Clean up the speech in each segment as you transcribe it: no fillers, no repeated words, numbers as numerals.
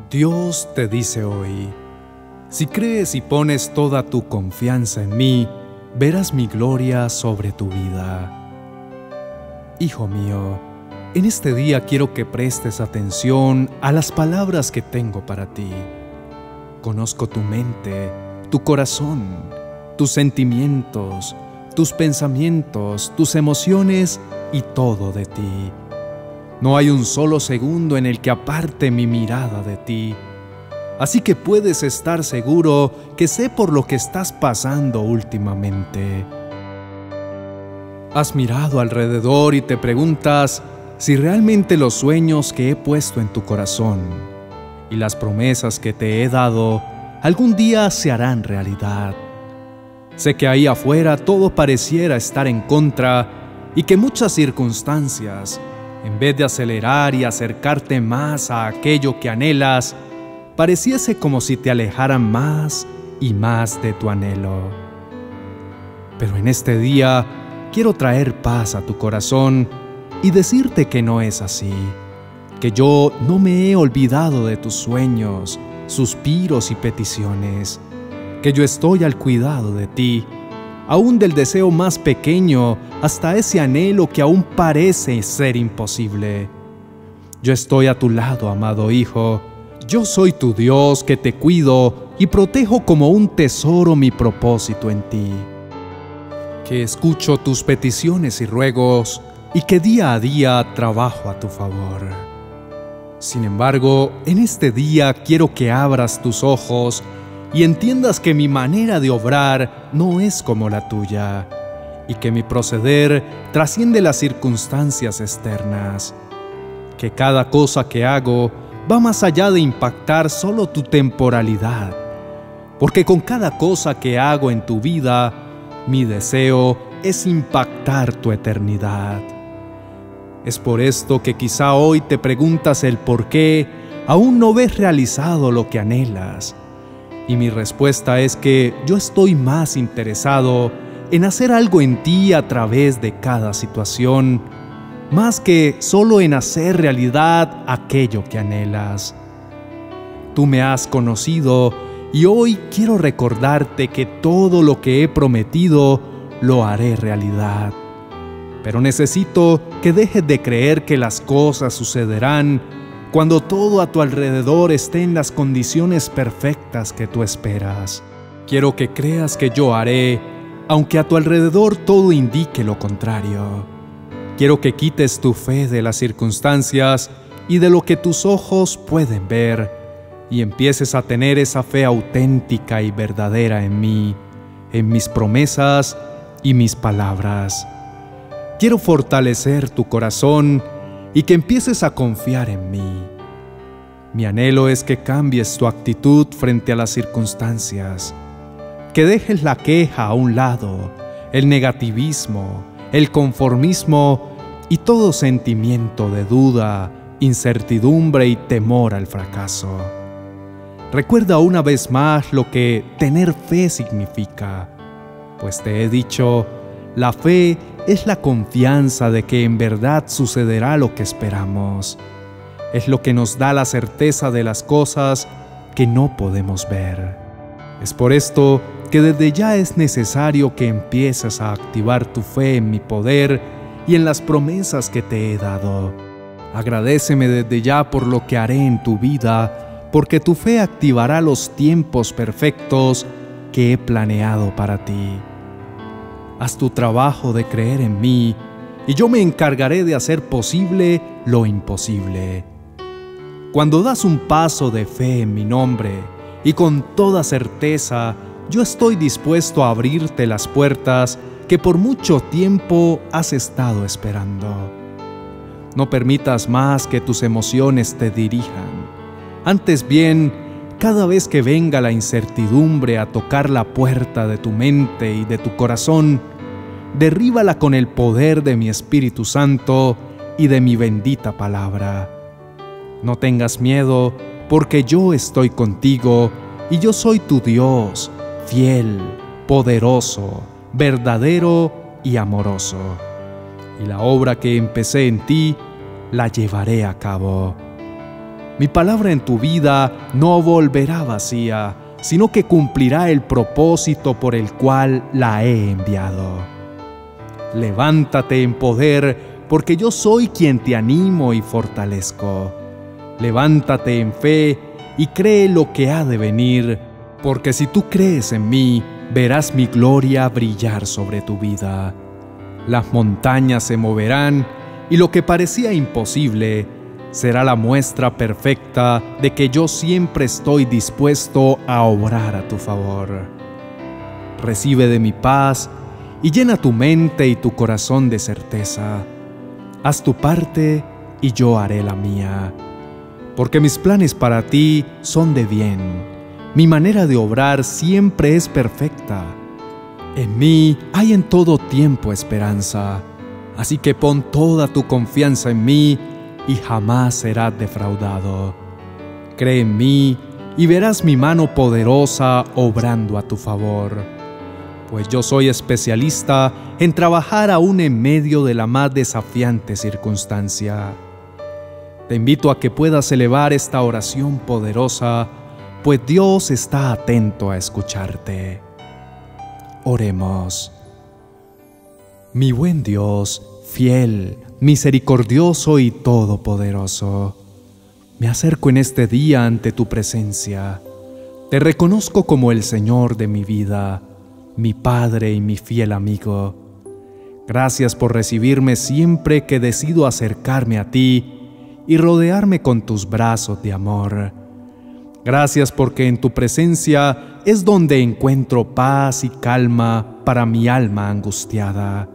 Dios te dice hoy: si crees y pones toda tu confianza en mí, verás mi gloria sobre tu vida. Hijo mío, en este día quiero que prestes atención a las palabras que tengo para ti. Conozco tu mente, tu corazón, tus sentimientos, tus pensamientos, tus emociones y todo de ti. No hay un solo segundo en el que aparte mi mirada de ti. Así que puedes estar seguro que sé por lo que estás pasando últimamente. Has mirado alrededor y te preguntas si realmente los sueños que he puesto en tu corazón y las promesas que te he dado algún día se harán realidad. Sé que ahí afuera todo pareciera estar en contra y que muchas circunstancias, en vez de acelerar y acercarte más a aquello que anhelas, pareciese como si te alejaran más y más de tu anhelo. Pero en este día quiero traer paz a tu corazón y decirte que no es así, que yo no me he olvidado de tus sueños, suspiros y peticiones, que yo estoy al cuidado de ti, aún del deseo más pequeño hasta ese anhelo que aún parece ser imposible. Yo estoy a tu lado, amado hijo. Yo soy tu Dios que te cuido y protejo como un tesoro mi propósito en ti. Que escucho tus peticiones y ruegos y que día a día trabajo a tu favor. Sin embargo, en este día quiero que abras tus ojos y entiendas que mi manera de obrar no es como la tuya y que mi proceder trasciende las circunstancias externas. Que cada cosa que hago va más allá de impactar solo tu temporalidad, porque con cada cosa que hago en tu vida, mi deseo es impactar tu eternidad. Es por esto que quizá hoy te preguntas el por qué aún no ves realizado lo que anhelas. Y mi respuesta es que yo estoy más interesado en hacer algo en ti a través de cada situación, más que solo en hacer realidad aquello que anhelas. Tú me has conocido y hoy quiero recordarte que todo lo que he prometido lo haré realidad. Pero necesito que dejes de creer que las cosas sucederán cuando todo a tu alrededor esté en las condiciones perfectas que tú esperas. Quiero que creas que yo haré, aunque a tu alrededor todo indique lo contrario. Quiero que quites tu fe de las circunstancias y de lo que tus ojos pueden ver y empieces a tener esa fe auténtica y verdadera en mí, en mis promesas y mis palabras. Quiero fortalecer tu corazón y que empieces a confiar en mí. Mi anhelo es que cambies tu actitud frente a las circunstancias, que dejes la queja a un lado, el negativismo, el conformismo y todo sentimiento de duda, incertidumbre y temor al fracaso. Recuerda una vez más lo que tener fe significa, pues te he dicho, la fe es la confianza de que en verdad sucederá lo que esperamos. Es lo que nos da la certeza de las cosas que no podemos ver. Es por esto que desde ya es necesario que empieces a activar tu fe en mi poder y en las promesas que te he dado. Agradéceme desde ya por lo que haré en tu vida, porque tu fe activará los tiempos perfectos que he planeado para ti. Haz tu trabajo de creer en mí y yo me encargaré de hacer posible lo imposible. Cuando das un paso de fe en mi nombre y con toda certeza, yo estoy dispuesto a abrirte las puertas que por mucho tiempo has estado esperando. No permitas más que tus emociones te dirijan. Antes bien, cada vez que venga la incertidumbre a tocar la puerta de tu mente y de tu corazón, derríbala con el poder de mi Espíritu Santo y de mi bendita palabra. No tengas miedo, porque yo estoy contigo y yo soy tu Dios, fiel, poderoso, verdadero y amoroso. Y la obra que empecé en ti, la llevaré a cabo. Mi palabra en tu vida no volverá vacía, sino que cumplirá el propósito por el cual la he enviado. Levántate en poder, porque yo soy quien te animo y fortalezco. Levántate en fe y cree lo que ha de venir, porque si tú crees en mí, verás mi gloria brillar sobre tu vida. Las montañas se moverán y lo que parecía imposible será la muestra perfecta de que yo siempre estoy dispuesto a obrar a tu favor. Recibe de mi paz y llena tu mente y tu corazón de certeza. Haz tu parte y yo haré la mía. Porque mis planes para ti son de bien. Mi manera de obrar siempre es perfecta. En mí hay en todo tiempo esperanza. Así que pon toda tu confianza en mí y jamás serás defraudado. Cree en mí y verás mi mano poderosa obrando a tu favor. Pues yo soy especialista en trabajar aún en medio de la más desafiante circunstancia. Te invito a que puedas elevar esta oración poderosa, pues Dios está atento a escucharte. Oremos. Mi buen Dios, fiel, misericordioso y todopoderoso, me acerco en este día ante tu presencia. Te reconozco como el Señor de mi vida, mi Padre y mi fiel amigo. Gracias por recibirme siempre que decido acercarme a ti y rodearme con tus brazos de amor. Gracias porque en tu presencia es donde encuentro paz y calma para mi alma angustiada.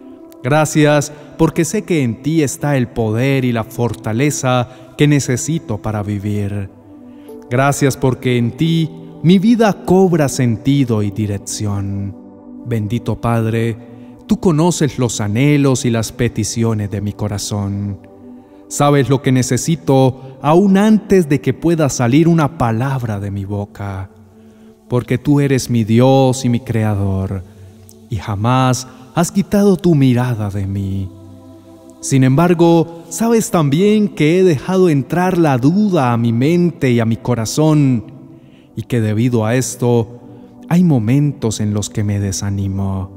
Gracias porque sé que en ti está el poder y la fortaleza que necesito para vivir. Gracias porque en ti mi vida cobra sentido y dirección. Bendito Padre, tú conoces los anhelos y las peticiones de mi corazón. Sabes lo que necesito aún antes de que pueda salir una palabra de mi boca, porque tú eres mi Dios y mi Creador, y jamás has quitado tu mirada de mí. Sin embargo, sabes también que he dejado entrar la duda a mi mente y a mi corazón, y que debido a esto hay momentos en los que me desanimo.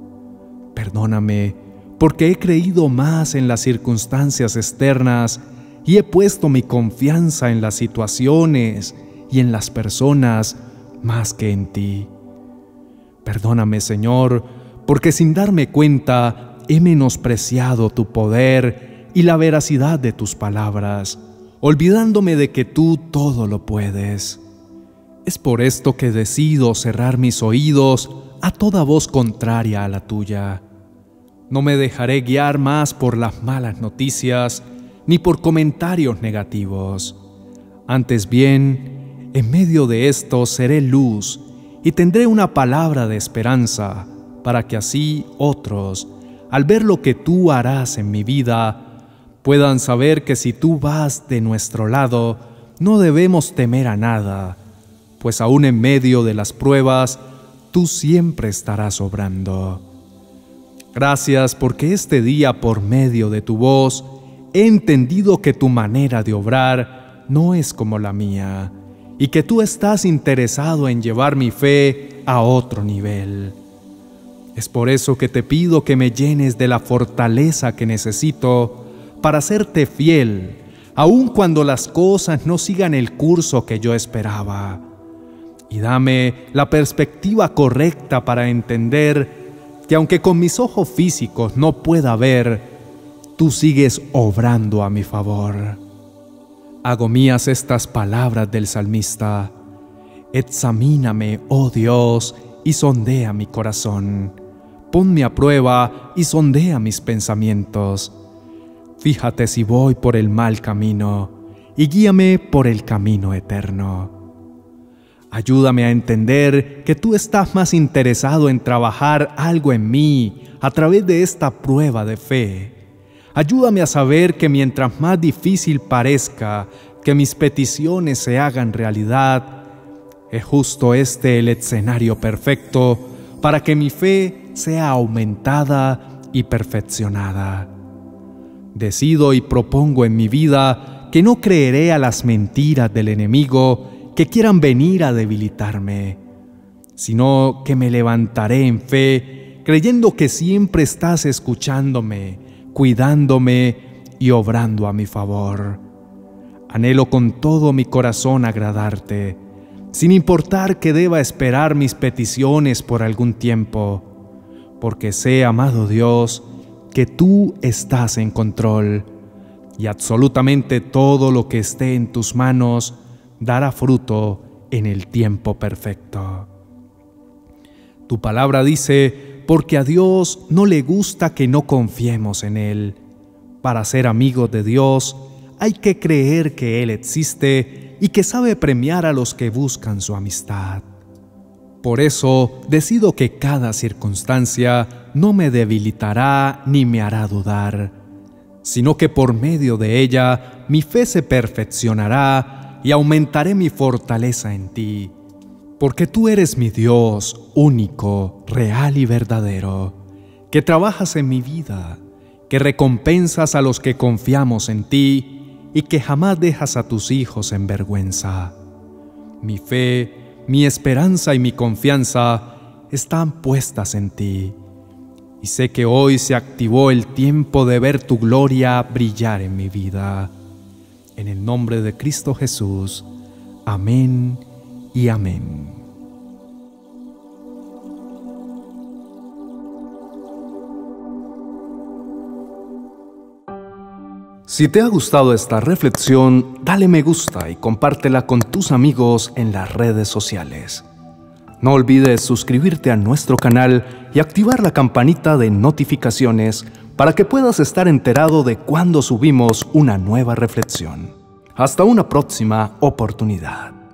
Perdóname, porque he creído más en las circunstancias externas y he puesto mi confianza en las situaciones y en las personas más que en ti. Perdóname, Señor, porque sin darme cuenta he menospreciado tu poder y la veracidad de tus palabras, olvidándome de que tú todo lo puedes. Es por esto que decido cerrar mis oídos a toda voz contraria a la tuya. No me dejaré guiar más por las malas noticias ni por comentarios negativos. Antes bien, en medio de esto seré luz y tendré una palabra de esperanza para que así otros, al ver lo que tú harás en mi vida, puedan saber que si tú vas de nuestro lado, no debemos temer a nada, pues aún en medio de las pruebas, tú siempre estarás obrando. Gracias porque este día, por medio de tu voz, he entendido que tu manera de obrar no es como la mía y que tú estás interesado en llevar mi fe a otro nivel. Es por eso que te pido que me llenes de la fortaleza que necesito para serte fiel, aun cuando las cosas no sigan el curso que yo esperaba. Y dame la perspectiva correcta para entender que aunque con mis ojos físicos no pueda ver, tú sigues obrando a mi favor. Hago mías estas palabras del salmista: examíname, oh Dios, y sondea mi corazón. Ponme a prueba y sondea mis pensamientos. Fíjate si voy por el mal camino y guíame por el camino eterno. Ayúdame a entender que tú estás más interesado en trabajar algo en mí a través de esta prueba de fe. Ayúdame a saber que mientras más difícil parezca que mis peticiones se hagan realidad, es justo este el escenario perfecto para que mi fe sea aumentada y perfeccionada. Decido y propongo en mi vida porque no creeré a las mentiras del enemigo que quieran venir a debilitarme, sino que me levantaré en fe, creyendo que siempre estás escuchándome, cuidándome y obrando a mi favor. Anhelo con todo mi corazón agradarte, sin importar que deba esperar mis peticiones por algún tiempo, porque sé, amado Dios, que tú estás en control y absolutamente todo lo que esté en tus manos dará fruto en el tiempo perfecto. Tu palabra dice, porque a Dios no le gusta que no confiemos en Él. Para ser amigos de Dios, hay que creer que Él existe y que sabe premiar a los que buscan su amistad. Por eso decido que cada circunstancia no me debilitará ni me hará dudar, sino que por medio de ella mi fe se perfeccionará y aumentaré mi fortaleza en ti, porque tú eres mi Dios único, real y verdadero, que trabajas en mi vida, que recompensas a los que confiamos en ti y que jamás dejas a tus hijos en vergüenza. Mi fe, mi esperanza y mi confianza están puestas en ti, y sé que hoy se activó el tiempo de ver tu gloria brillar en mi vida. En el nombre de Cristo Jesús. Amén y amén. Si te ha gustado esta reflexión, dale me gusta y compártela con tus amigos en las redes sociales. No olvides suscribirte a nuestro canal y activar la campanita de notificaciones para que puedas estar enterado de cuando subimos una nueva reflexión. Hasta una próxima oportunidad.